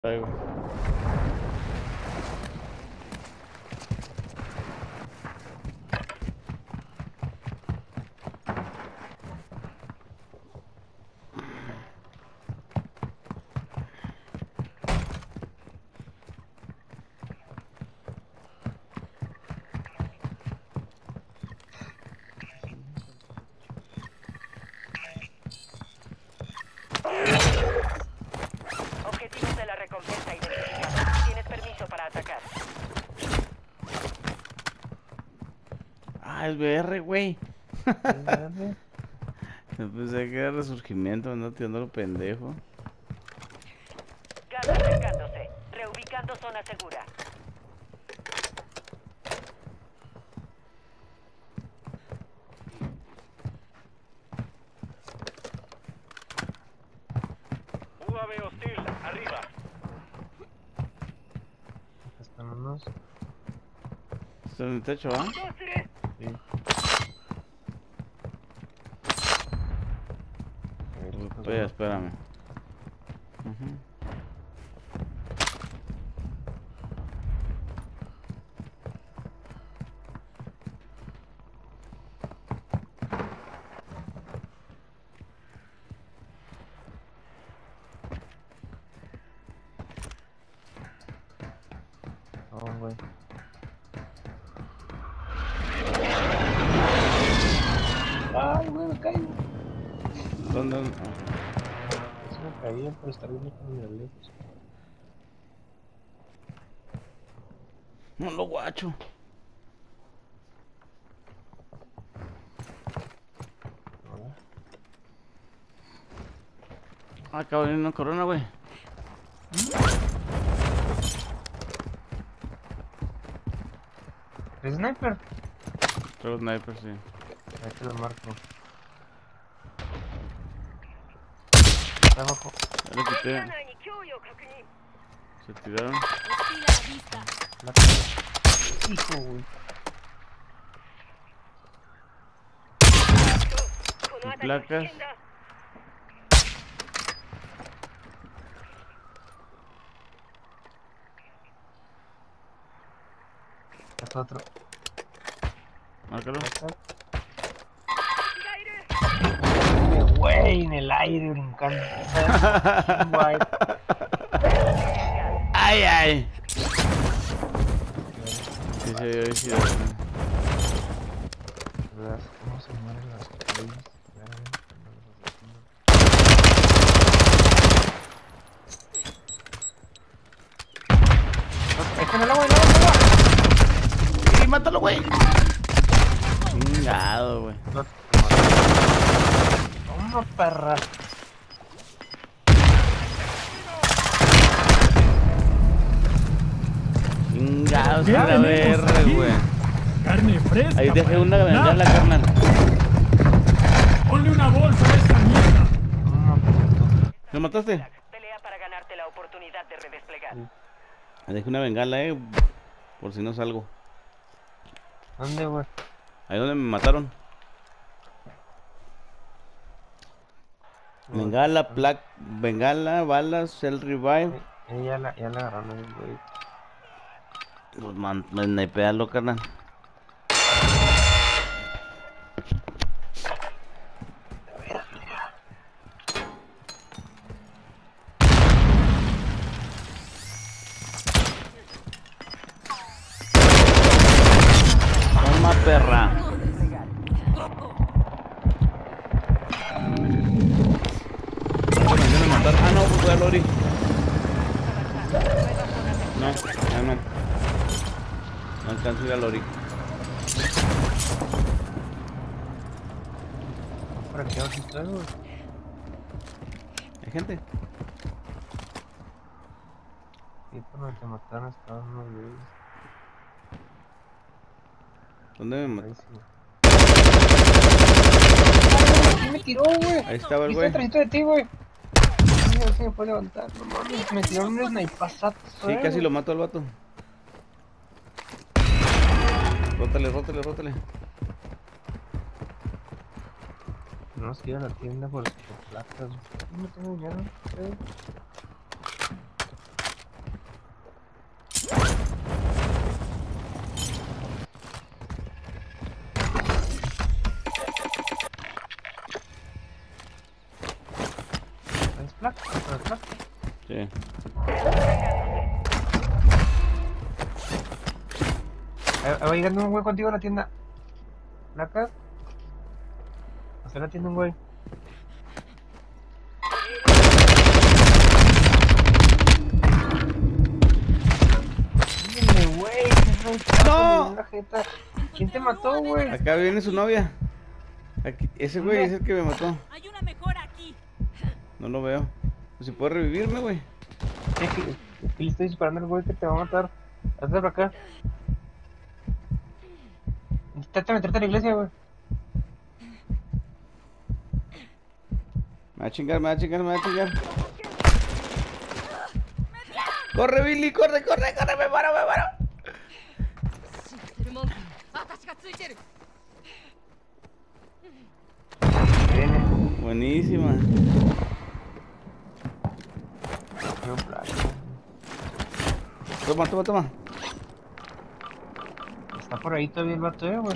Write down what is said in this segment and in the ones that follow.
Traigo. Objetivos de la recompensa identificados. Tienes permiso para atacar. Ah, es BR, güey. ¿VR? Pensé que era resurgimiento, no tirando lo pendejo. Gas acercándose. Reubicando zona segura. UAV hostil, arriba. Están unos. Está en el techo, ¿ah? Sí. Espérame. Ujú. Oh, güey. Ay, güey, me caigo. ¿Dónde? Se me caía por estar viendo con mi lejos. No lo guacho. Ahora. Ah, acaba de venir una corona, güey. ¿Es sniper? Traigo sniper, sí. Ahí te lo marco. Está abajo. Ya lo quité. Se tiraron. La cara. Hijo, güey. Sin placas. Es otro. Márcalo. Güey, en el aire brincando. Guay. Ay, ay. Sí, se vio sí, ¿Verdad? ¿Cómo se mueren las playas? ¡Échame el agua, el agua, el agua! ¡Sí, mátalo, güey! Chingado, güey. ¡Toma, perra! Chingados, a la verga, güey. Carne fresca. Ahí dejé para una el bengala, plato. carnal. Ponle una bolsa a esta mierda. ¡Toma, puto! ¿Lo mataste? Pelea para ganarte la oportunidad de redesplegar. Sí. Ahí dejé una bengala, por si no salgo. ¿Dónde, güey? Ahí donde me mataron. Bengala, balas, cell revive. Ya la agarraron, güey. Pues snipealo, carnal. Toma, perra. Me matar. Ah, no, pues fue a Lori. No, ya no. No alcanzo a ir a Lori. ¿Para qué vas a estar, güey? ¿Hay gente? Sí, por donde te mataron estaban unos güeyes. ¿Dónde me mató? Buenísimo. ¿Quién me tiró, güey? Ahí estaba el Está güey. atrásito de ti, güey. No se me puede levantar, no mames. Me tiraron un snipazazo. Sí, casi lo mato al vato. Rótale. No se ir a la tienda por placas. No tengo dinero. Va llegando un güey contigo a la tienda. ¿Placa? Hacia la tienda un güey. Dígame, güey, ¡No! la jeta. ¿Quién te mató, güey? Acá viene su novia. Aquí, ese güey es el que me mató. Hay una mejor aquí. No lo veo. Pues si puede revivirme, güey. Aquí le estoy disparando al güey que te va a matar. Hazte para acá. Intenta meterte a la iglesia, güey. Me va a chingar, me va a chingar, me va a chingar. ¡Corre, Billy! ¡Corre, corre, corre! ¡Me paro, me paro! Viene. Buenísima. Veo placa. Toma, toma, toma. Está por ahí todavía el vato, güey.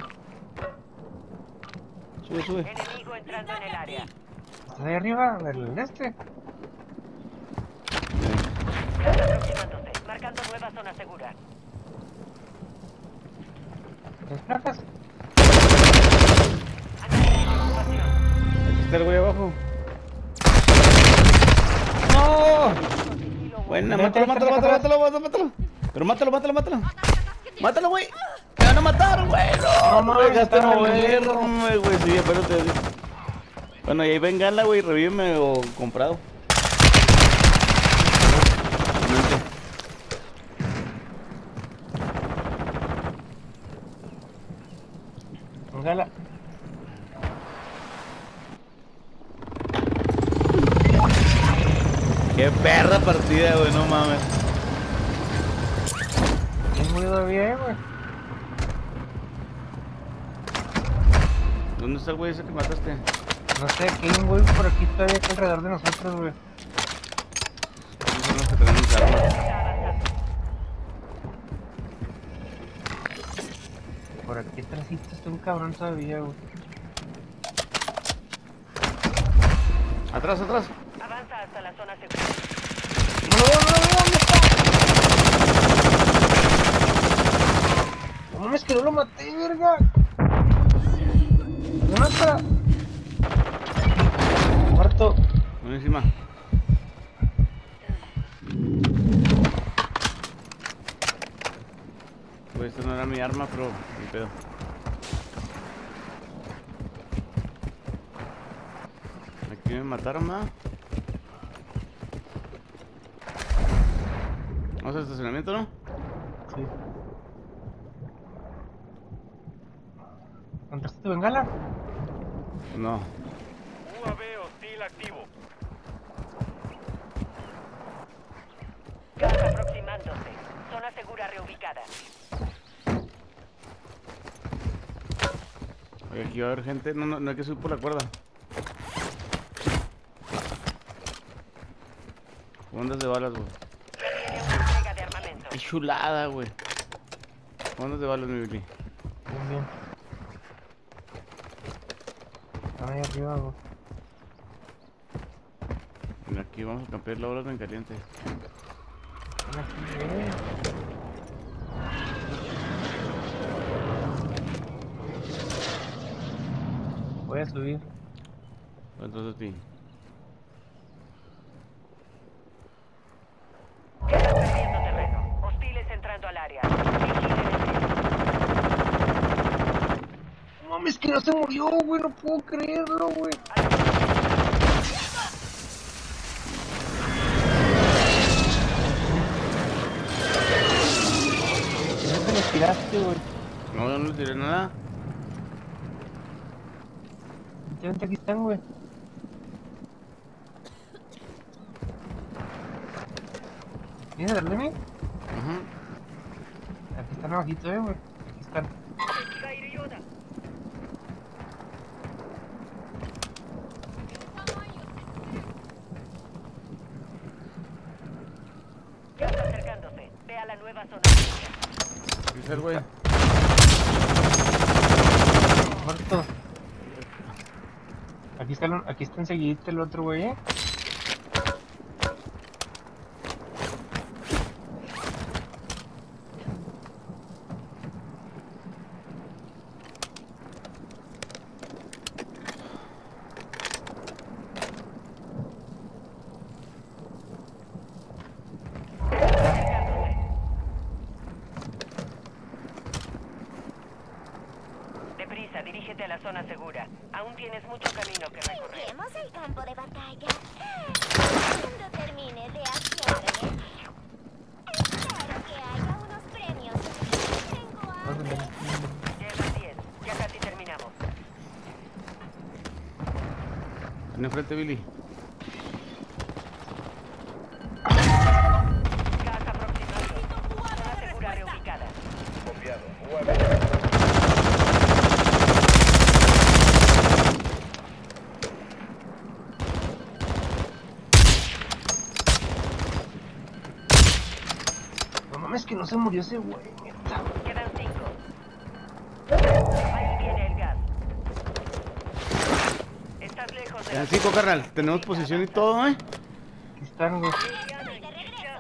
Sube, sube. Enemigo entrando en el área. Está ahí arriba, del este. Gas aproximándose. Marcando nueva zona segura. ¿Tres placas? Aquí está el güey abajo. ¡No! Buena, mátalo, mátalo, mátalo, mátalo, mátalo, mátalo. Pero mátalo, mátalo, mátalo. Mátalo, güey. Me van a matar, güey. No, no me dejaste moverme, güey. Sí, espérate. Bueno, y ahí bengala, güey. Revíveme o comprado. Póngala. Qué perra partida, güey. No mames. ¿Quién murió todavía, güey? ¿Dónde está el güey ese que mataste? No sé, aquí hay un güey por aquí todavía aquí alrededor de nosotros, güey. Esos son los que tenemos armas. Por aquí atrásito está un cabrón todavía, güey. Atrás, atrás. Avanza hasta la zona segura. ¡No lo veo, no lo veo! ¿Dónde está? No mames, que no lo maté, verga. ¿Dónde está? Muerto. Buenísima. Pues esto no era mi arma, pero ni pedo. Aquí me mataron, ¿no? Vamos al estacionamiento, ¿no? Sí. ¿Encontraste tu bengala? No. UAV hostil activo. Gas aproximándose. Zona segura reubicada. Oye, aquí va a haber gente. No hay que subir por la cuerda. ¿Ondas de balas, güey? Tiene una entrega de armamento. Qué chulada, güey. ¿Ondas de balas, mi Billy? Bien, bien. Están ahí arriba, güey. Mira, aquí vamos a campear la hora en caliente. Están aquí, güey. Voy a subir. Entonces, sí. Están perdiendo terreno. Hostiles entrando al área. No mames, que no se murió, güey. No puedo creerlo, güey. No te lo tiraste, güey. No le tiré nada. Vente, aquí están, güey. ¿Vienes a darle a mí? Ajá. Aquí están abajito, güey. Aquí están. Ya está acercándose. Ve a la nueva zona. Aquí está el güey. Muerto. Aquí está enseguidita el otro, güey, a la zona segura. Aún tienes mucho camino que recorrer. Limpiemos el campo de batalla. Cuando termine de asearme, espero que haya unos premios. Tengo hambre. Llevas 10. Ya casi terminamos. En enfrente, Billy. Gas aproximado. Zona segura reubicada. Copiado. UAV. No mames, que no se murió ese güey, neta. Quedan 5. Ahí viene el gas. Estás lejos de En 5, carnal. Tenemos posición y todo, ¿eh? Aquí están, güey. De regreso.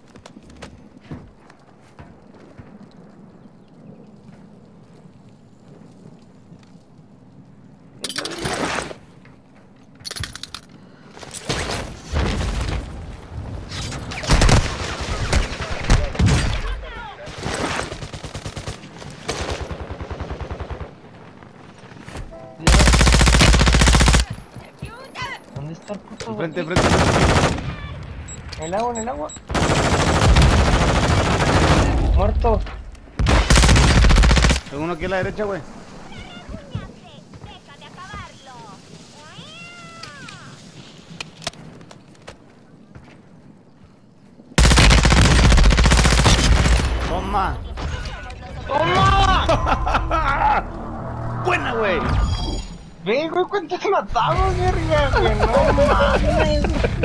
¿Dónde está el puto güey? Enfrente, enfrente. En el agua, en el agua. Muerto. Tengo uno aquí a la derecha, güey. Deja de acabarlo. Toma. ¡Toma! Buena, güey. Ve, güey, ¿cuántos matamos, verga, güey? No mames.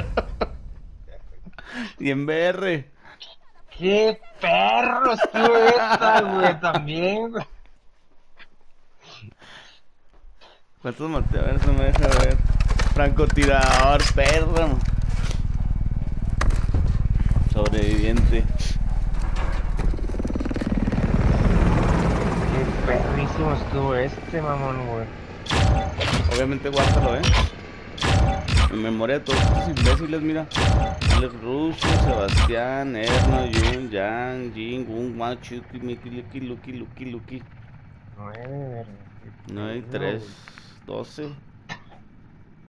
Y en BR. ¡Qué perro estuvo esta, güey! También, güey. ¿Cuántos maté? A ver, se me deja ver. Francotirador, perro. Sobreviviente. Qué perrísimo estuvo este, mamón, güey. Obviamente guárdalo, en memoria de todos estos imbéciles, mira. Alex Russo, Sebastián, Erno, Jun, Yang, Jin, Gung, Wang, Chuki, Miki, Luki. 9, verga. 9 y 3, 12.